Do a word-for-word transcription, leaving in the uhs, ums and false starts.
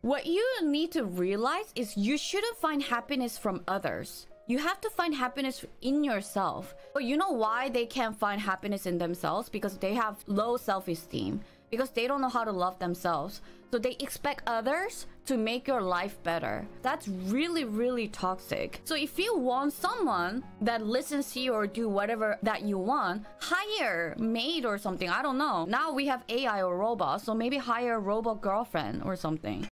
What you need to realize is you shouldn't find happiness from others. You have to find happiness in yourself. But you know why they can't find happiness in themselves? Because they have low self-esteem. Because they don't know how to love themselves. So they expect others to make your life better. That's really, really toxic. So if you want someone that listens to you or do whatever that you want, hire a maid or something. I don't know. Now we have A I or robots, so maybe hire a robot girlfriend or something.